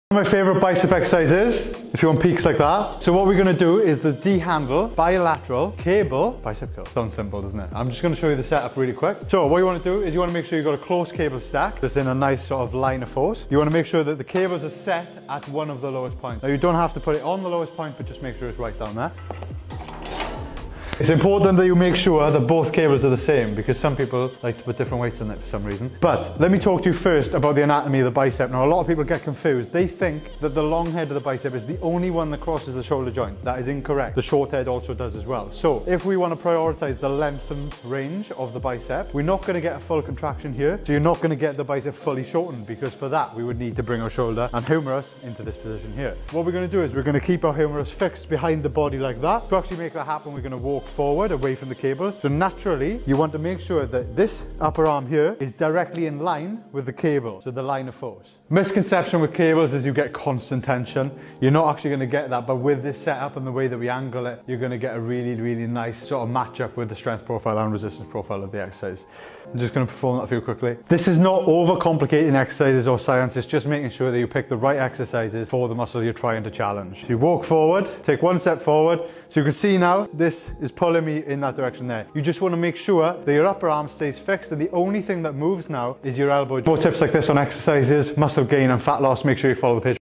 One of my favorite bicep exercises, if you want peaks like that. So what we're going to do is the D-handle, bilateral, cable, bicep curl. Sounds simple, doesn't it? I'm just going to show you the setup really quick. So what you want to do is you want to make sure you've got a close cable stack that's in a nice sort of line of force. You want to make sure that the cables are set at one of the lowest points. Now you don't have to put it on the lowest point, but just make sure it's right down there. It's important that you make sure that both cables are the same because some people like to put different weights on it for some reason. But let me talk to you first about the anatomy of the bicep. Now a lot of people get confused. They think that the long head of the bicep is the only one that crosses the shoulder joint. That is incorrect. The short head also does as well. So if we want to prioritize the lengthened range of the bicep, we're not going to get a full contraction here. So you're not going to get the bicep fully shortened because for that we would need to bring our shoulder and humerus into this position here. What we're going to do is we're going to keep our humerus fixed behind the body like that. To actually make that happen, we're going to walk forward away from the cables. So naturally you want to make sure that this upper arm here is directly in line with the cable, so the line of force. Misconception with cables is you get constant tension. You're not actually going to get that, but with this setup and the way that we angle it, you're going to get a really nice sort of match up with the strength profile and resistance profile of the exercise. I'm just going to perform that for you quickly. This is not overcomplicating exercises or science, it's just making sure that you pick the right exercises for the muscle you're trying to challenge. So you walk forward, take one step forward. So you can see now, this is pulling me in that direction there. You just want to make sure that your upper arm stays fixed and the only thing that moves now is your elbow. More tips like this on exercises, muscle gain and fat loss, make sure you follow the page.